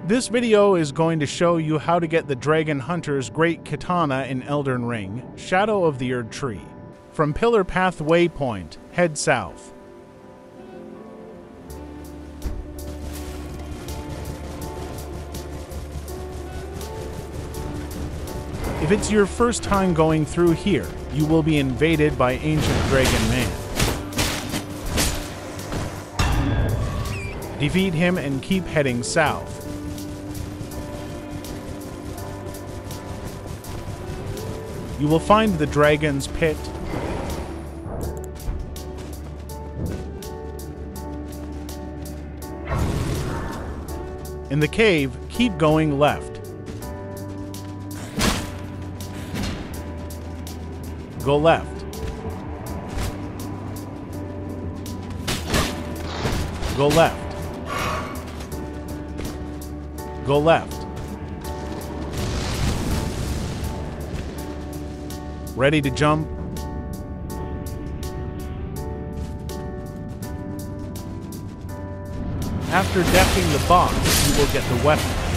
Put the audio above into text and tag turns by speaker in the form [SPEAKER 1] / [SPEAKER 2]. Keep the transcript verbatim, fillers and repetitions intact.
[SPEAKER 1] This video is going to show you how to get the Dragon Hunter's Great Katana in Elden Ring, Shadow of the Erd Tree. From Pillar Path Waypoint, head south. If it's your first time going through here, you will be invaded by Ancient Dragon Man. Defeat him and keep heading south. You will find the Dragon's Pit. In the cave, keep going left. Go left. Go left. Go left. Ready to jump? After defeating the boss, you will get the weapon.